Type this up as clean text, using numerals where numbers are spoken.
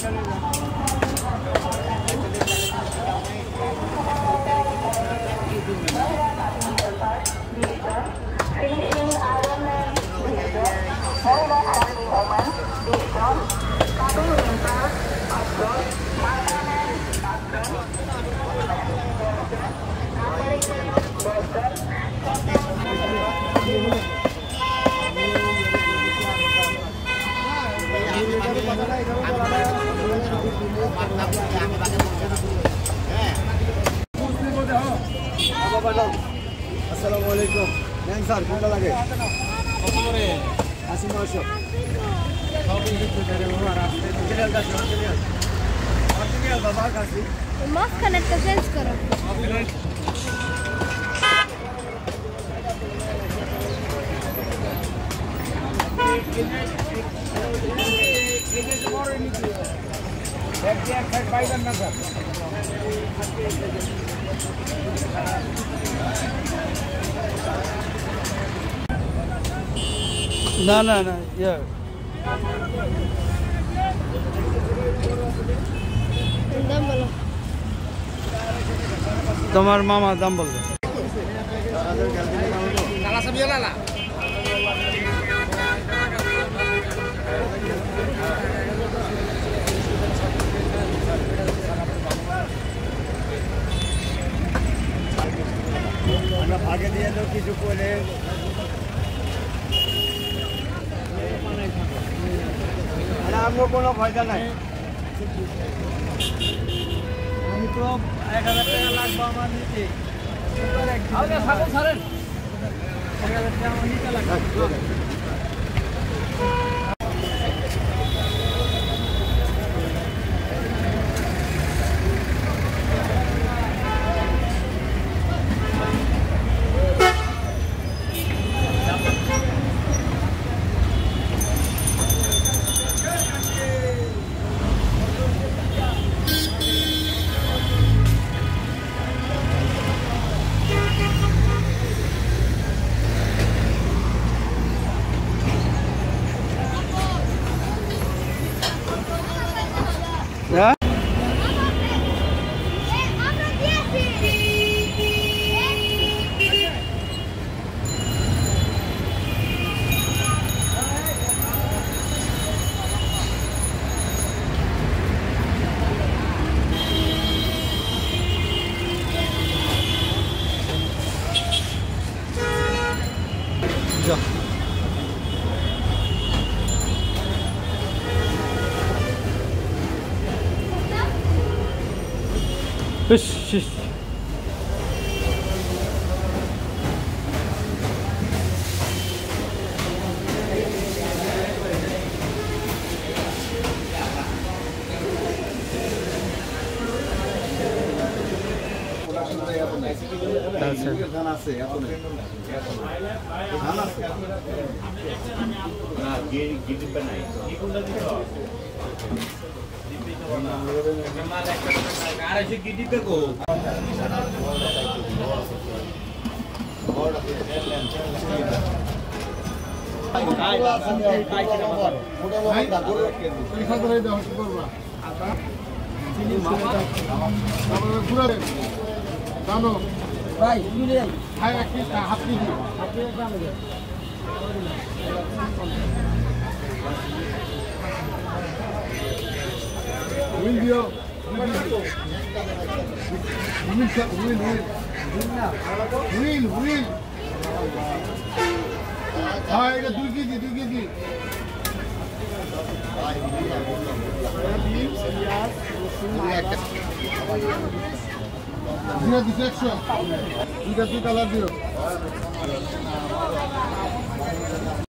Assalamualaikum. Yang sar, kita lagi. Apa more? Asim masuk. Kau itu dari luar. Kita dah jalan jalan. Apa ni bawa kasih? Mas connect ke change karo. না না না ইয়া দাম বলো তোমার মামা দাম বলবে Salah sebiar lah. আমরা ভাগে দিয়ে তো কিছু করে আমার কোনো ফায়দা নাই আমি তো 1000 টাকা লাগবে আমার নিতে আচ্ছা ছাড়েন ছাড়েন 1000 টাকা আমার নিতে লাগবে Ya? Ya. Şiş. Vai, ini dia. Hai, kita happy. Happy sama dia. Win dia. Win. Hai, এটা 2 K G 2 K G. Dia di section. Dia di kalah dia.